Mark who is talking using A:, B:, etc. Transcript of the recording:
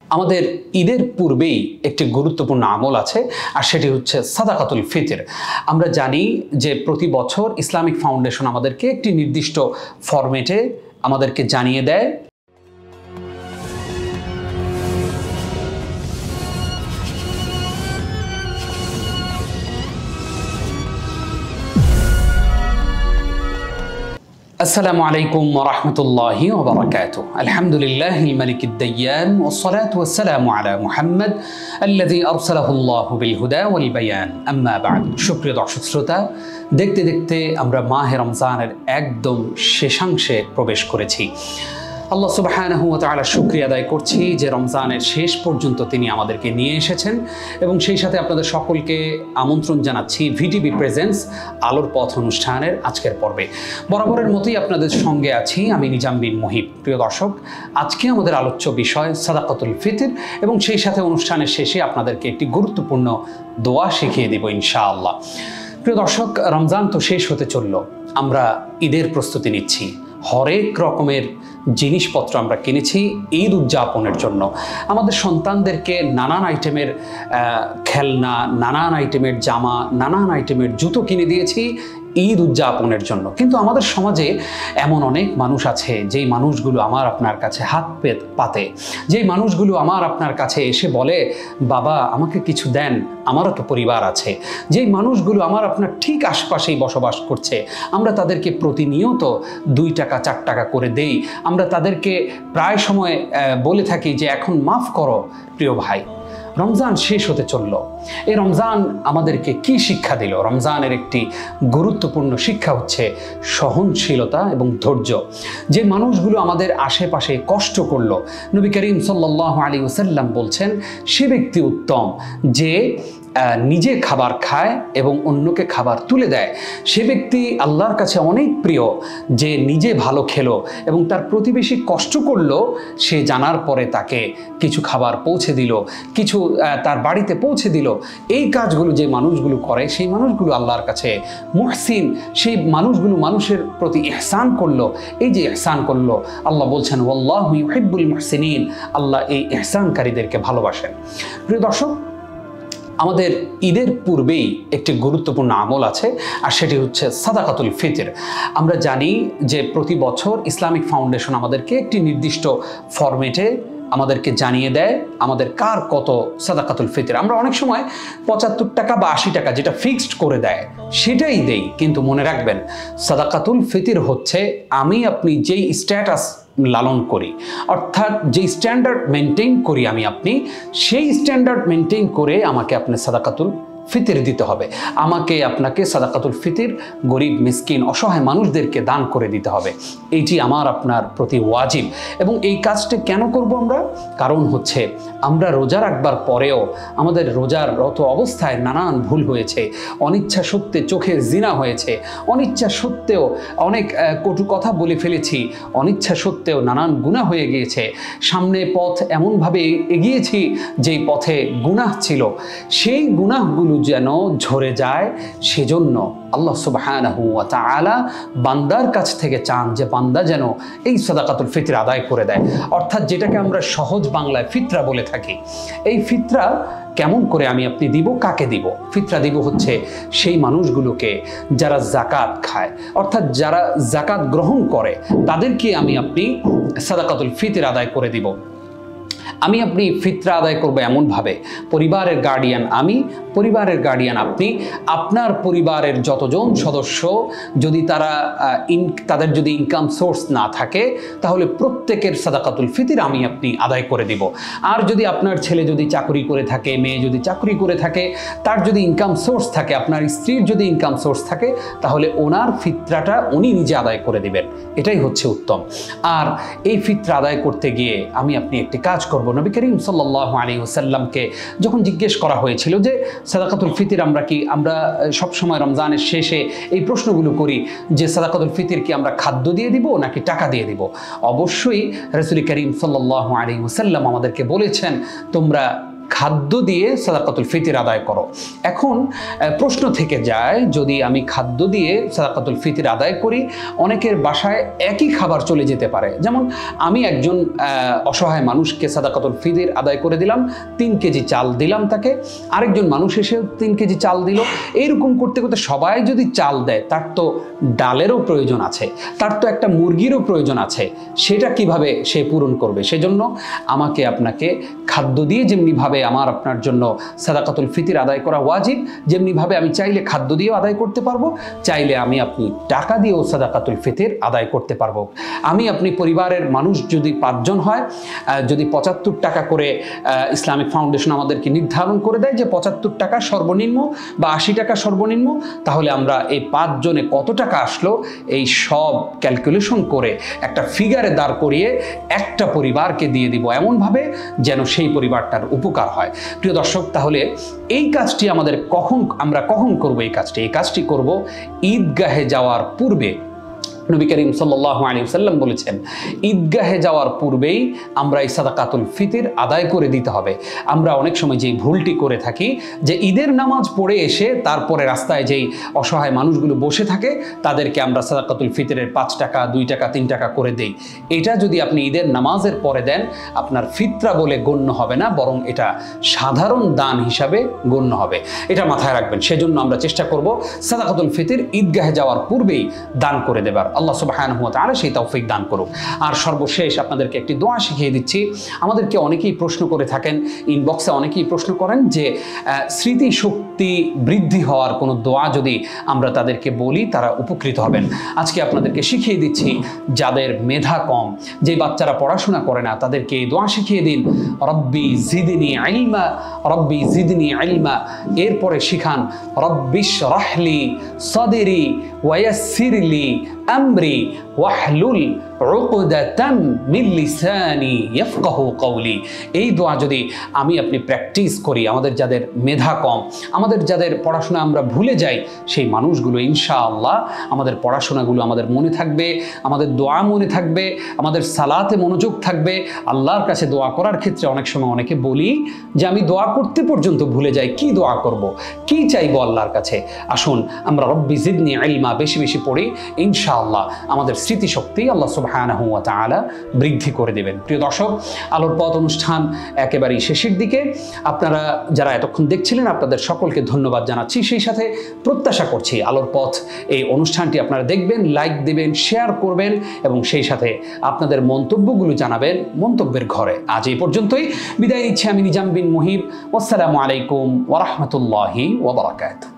A: আমাদের ঈদের পূর্বেই একটি গুরুত্বপূর্ণ আমল আছে, আর সেটি হচ্ছে সাদাকাতুল ফিতর। আমরা জানি যে প্রতি বছর ইসলামিক ফাউন্ডেশন আমাদেরকে একটি নির্দিষ্ট ফরম্যাটে আমাদেরকে জানিয়ে দেয় السلام عليكم ورحمة الله وبركاته. الحمد لله الملك الديان والصلاة والسلام على محمد الذي أرسله الله بالهدى والبيان. أما بعد. شكرا দর্শক শ্রোতা, দেখতে দেখতে আমরা মাহে রমজানের একদম শেষাংশে প্রবেশ করেছি। আল্লাহ সুবহানাহু ওয়া তাআলা শুকরিয়া আদায় করছি যে রমজানের শেষ পর্যন্ত তিনি আমাদেরকে নিয়ে এসেছেন, এবং সেই সাথে আপনাদের সকলকে আমন্ত্রণ জানাচ্ছি ভিটিভি প্রেজেন্স আলোর পথ অনুষ্ঠানের আজকের পর্বে। বরাবরের মতোই আপনাদের সঙ্গে আছি আমি নিজাম বিন মুহিব। প্রিয় দর্শক, আজকে আমাদের আলোচ্য বিষয় সাদাকাতুল ফিতর, এবং সেই সাথে অনুষ্ঠানের শেষে আপনাদেরকে একটি গুরুত্বপূর্ণ দোয়া শিখিয়ে দিব ইনশাআল্লাহ। প্রিয় দর্শক, রমজান তো শেষ হতে চলল, আমরা ঈদের প্রস্তুতি নিচ্ছি। হরেক রকমের জিনিসপত্র আমরা কিনেছি ঈদ উদযাপনের জন্য। আমাদের সন্তানদেরকে নানান আইটেমের খেলনা, নানান আইটেমের জামা, নানান আইটেমের জুতো কিনে দিয়েছি ঈদ উদযাপনের জন্য। কিন্তু আমাদের সমাজে এমন অনেক মানুষ আছে যেই মানুষগুলো আমার আপনার কাছে হাত পাতে, যেই মানুষগুলো আমার আপনার কাছে এসে বলে, বাবা আমাকে কিছু দেন, আমারও তো পরিবার আছে। যেই মানুষগুলো আমার আপনার ঠিক আশপাশেই বসবাস করছে, আমরা তাদেরকে প্রতিনিয়ত 2 টাকা 4 টাকা করে দেই। আমরা তাদেরকে প্রায় সময় বলে থাকি যে এখন মাফ করো। প্রিয় ভাই, রমজান শেষ হতে চলল। এই রমজান আমাদেরকে কি শিক্ষা দিল? রমজানের একটি গুরুত্বপূর্ণ শিক্ষা হচ্ছে সহনশীলতা এবং ধৈর্য। যে মানুষগুলো আমাদের আশেপাশে কষ্ট করলো, নবী করিম সাল্লাল্লাহু আলাইহি ওয়াসাল্লাম বলছেন সে ব্যক্তি উত্তম যে নিজে খাবার খায় এবং অন্যকে খাবার তুলে দেয়। সে ব্যক্তি আল্লাহর কাছে অনেক প্রিয় যে নিজে ভালো খেলো এবং তার প্রতিবেশী কষ্ট করলো, সে জানার পরে তাকে কিছু খাবার পৌঁছে দিল, কিছু তার বাড়িতে পৌঁছে দিল। এই কাজগুলো যে মানুষগুলো করে, সেই মানুষগুলো আল্লাহর কাছে মুহসিন। সেই মানুষগুলো মানুষের প্রতি ইহসান করলো। এই যে ইহসান করলো, আল্লাহ বলছেন ওয়াল্লাহু ইউহিব্বুল মুহসিনিন, আল্লাহ এই ইহসানকারীদেরকে ভালোবাসেন। প্রিয় দর্শক, আমাদের ঈদের পূর্বেই একটি গুরুত্বপূর্ণ আমল আছে, আর সেটি হচ্ছে সাদাকাতুল ফিতর। আমরা জানি যে প্রতি বছর ইসলামিক ফাউন্ডেশন আমাদেরকে একটি নির্দিষ্ট ফরম্যাটে আমাদেরকে জানিয়ে দেয় আমাদের কার কত সাদাকাতুল ফিতর। আমরা অনেক সময় 75 টাকা বা 80 টাকা যেটা ফিক্সড করে দেয় সেটাই দেই, কিন্তু মনে রাখবেন সাদাকাতুল ফিতর হচ্ছে আমি আপনি যেই স্ট্যাটাস লালন করি, অর্থাৎ যে স্ট্যান্ডার্ড মেনটেন করি আমি আপনি, সেই স্ট্যান্ডার্ড মেনটেন করে আমাকে আপনি সাদাকাতুল ফিতর দিতে হবে। আমাকে আপনাকে সাদাকাতুল ফিতর গরিব মিসকিন অসহায় মানুষদেরকে দান করে দিতে হবে। এইটি আমার আপনার প্রতি ওয়াজিব। এবং এই কাজটা কেন করব আমরা? কারণ হচ্ছে আমরা রোজা রাখবার পরেও আমাদের রোজার রত অবস্থায় নানান ভুল হয়েছে, অনিচ্ছা সত্ত্বে চোখের জিনা হয়েছে, অনিচ্ছা সত্ত্বেও অনেক কটু কথা বলে ফেলেছি, অনিচ্ছা সত্ত্বেও নানান গুনাহ হয়ে গিয়েছে, সামনে পথ এমনভাবে এগিয়েছি যেই পথে গুনাহ ছিল, সেই গুনাহগুলো যেন ঝরে যায়। সেজন্য আল্লাহ সুবহানাহু ওয়া তাআলা বান্দার কাছ থেকে চান যে বান্দা যেন এই সাদাকাতুল ফিতর আদায় করে দেয়, অর্থাৎ যেটাকে আমরা সহজ বাংলায় ফিতরা বলে থাকি। এই ফিতরা কেমন করে আমি আপনি দিব? কাকে দিব? ফিতরা দিব হচ্ছে সেই মানুষগুলোকে যারা যাকাত খায়, অর্থাৎ যারা যাকাত গ্রহণ করে তাদেরকে আমি আপনি সাদাকাতুল ফিতর আদায় করে দিব। আমি আপনি ফিতরা আদায় করবো এমনভাবে, পরিবারের গার্ডিয়ান আমি, পরিবারের গার্ডিয়ান আপনি, আপনার পরিবারের যতজন সদস্য যদি তাদের যদি ইনকাম সোর্স না থাকে, তাহলে প্রত্যেকের সাদাকাতুল ফিতর আমি আপনি আদায় করে দিব। আর যদি আপনার ছেলে যদি চাকরি করে থাকে, মেয়ে যদি চাকরি করে থাকে, তার যদি ইনকাম সোর্স থাকে, আপনার স্ত্রীর যদি ইনকাম সোর্স থাকে, তাহলে ওনার ফিতরাটা উনি নিজে আদায় করে দিবেন। এটাই হচ্ছে উত্তম। আর এই ফিতরা আদায় করতে গিয়ে আমি আপনি একটি কাজ করব। নবী করিম সাল্লাল্লাহু আলাইহি ওয়াসাল্লামকে যখন জিজ্ঞেস করা হয়েছিল যে সাদাকাতুল ফিতর আমরা সব সময় রমজানের শেষে এই প্রশ্নগুলো করি যে সাদাকাতুল ফিতর কি আমরা খাদ্য দিয়ে দিব নাকি টাকা দিয়ে দিব? অবশ্যই রাসূল করিম সাল্লাল্লাহু আলাইহি ওয়াসাল্লাম আমাদেরকে বলেছেন তোমরা খাদ্য দিয়ে সাদাকাতুল ফিতর আদায় করো। এখন প্রশ্ন থেকে যায়, যদি আমি খাদ্য দিয়ে সাদাকাতুল ফিতর আদায় করি, অনেকের বাসায় একই খাবার চলে যেতে পারে। যেমন আমি একজন অসহায় মানুষকে সাদাকাতুল ফিতর আদায় করে দিলাম, 3 কেজি চাল দিলাম তাকে, আরেকজন মানুষ এসে 3 কেজি চাল দিল। এইরকম করতে করতে সবাই যদি চাল দেয়, তার তো ডালেরও প্রয়োজন আছে, তার তো একটা মুরগিরও প্রয়োজন আছে, সেটা কিভাবে সে পূরণ করবে? সেজন্য আমাকে আপনাকে খাদ্য দিয়ে যেমনিভাবে আমার আপনার জন্য সাদাকাতুল ফিতর আদায় করা ওয়াজিব, যেমনিভাবে আমি চাইলে খাদ্য দিয়েও আদায় করতে পারবো, চাইলে আমি আপনি টাকা দিয়েও সাদাকাতুল ফিতর আদায় করতে পারবো। আমি আপনি পরিবারের মানুষ যদি 5 জন হয়, যদি 75 টাকা করে ইসলামিক ফাউন্ডেশন আমাদেরকে নির্ধারণ করে দেয় যে 75 টাকা সর্বনিম্ন বা 80 টাকা সর্বনিম্ন, তাহলে আমরা এই 5 জনে কত টাকা আসলো এই সব ক্যালকুলেশন করে একটা ফিগারে দাঁড় করিয়ে একটা পরিবারকে দিয়ে দিব, এমনভাবে যেন সেই পরিবারটার উপকার হয়। প্রিয় দর্শক, তাহলে এই কাজটি আমরা কখন করব? এই কাজটি করব ঈদগাহে যাওয়ার পূর্বে। নবী করিম সাল্লাল্লাহু আলাইহি ওয়াসাল্লাম বলেছেন, ঈদগাহে যাওয়ার পূর্বেই আমরা এই সাদাকাতুল ফিতর আদায় করে দিতে হবে। আমরা অনেক সময় যেই ভুলটি করে থাকি, যে ঈদের নামাজ পড়ে এসে তারপরে রাস্তায় যেই অসহায় মানুষগুলো বসে থাকে তাদেরকে আমরা সাদাকাতুল ফিতরের 5 টাকা 2 টাকা 3 টাকা করে দেই। এটা যদি আপনি ঈদের নামাজের পরে দেন, আপনার ফিতরা বলে গণ্য হবে না, বরং এটা সাধারণ দান হিসাবে গণ্য হবে। এটা মাথায় রাখবেন। সেজন্য আমরা চেষ্টা করব সাদাকাতুল ফিতর ঈদগাহে যাওয়ার পূর্বেই দান করে দেবার। আল্লাহ সুবহানাহু ওয়া তাআলা সেই তৌফিক দান করুক। আর সর্বশেষ আপনাদেরকে একটি দোয়া শিখিয়ে দিচ্ছি। আমাদেরকে অনেকেই প্রশ্ন করে থাকেন, ইনবক্সে অনেকেই প্রশ্ন করেন যে স্মৃতিশক্তি বৃদ্ধি হওয়ার কোনো দোয়া যদি আমরা তাদেরকে বলি তারা উপকৃত হবেন। আজকে আপনাদেরকে শিখিয়ে দিচ্ছি, যাদের মেধা কম, যে বাচ্চারা পড়াশোনা করে না, তাদেরকে এই দোয়া শিখিয়ে দিন, রব্বি জিদনি ইলমা, রব্বি জিদনি ইলমা। এরপরে শিখান, রব্বিশ রাহলি সাদরি ওয়ায়াসসিরলি আমরি ওয়াহলুল উকদাতাম মিন লিসানি ইয়াফকাহু কওলি। এই দোয়া যদি আমি আপনি প্র্যাকটিস করি, আমাদের যাদের মেধা কম, আমাদের যাদের পড়াশোনা আমরা ভুলে যাই, সেই মানুষগুলো ইনশাআল্লাহ আমাদের পড়াশোনাগুলো আমাদের মনে থাকবে, আমাদের দোয়া মনে থাকবে, আমাদের সালাতে মনোযোগ থাকবে। আল্লাহর কাছে দোয়া করার ক্ষেত্রে অনেক সময় অনেকে বলি যে আমি দোয়া করতে পর্যন্ত ভুলে যাই, কি দোয়া করব, কি চাইবো আল্লাহর কাছে। আসুন আমরা রব্বি জিদনি ইলমা বেশি বেশি পড়ি, ইনশাআল্লাহ আমাদের স্মৃতিশক্তি আল্লাহ সুবহানাহু ওয়া তাআলা বৃদ্ধি করে দেবেন। প্রিয় দর্শক, আলোর পথ অনুষ্ঠান একেবারেই শেষের দিকে। আপনারা যারা এতক্ষণ দেখছিলেন, আপনাদের সকলকে ধন্যবাদ জানাচ্ছি। সেই সাথে প্রত্যাশা করছি আলোর পথ এই অনুষ্ঠানটি আপনারা দেখবেন, লাইক দেবেন, শেয়ার করবেন এবং সেই সাথে আপনাদের মন্তব্যগুলো জানাবেন মন্তব্যের ঘরে। আজ এই পর্যন্তই, বিদায় নিচ্ছি আমি নিজাম বিন মুহিব। আসসালামু আলাইকুম ওয়া রাহমাতুল্লাহি ওয়া বারাকাতুহু।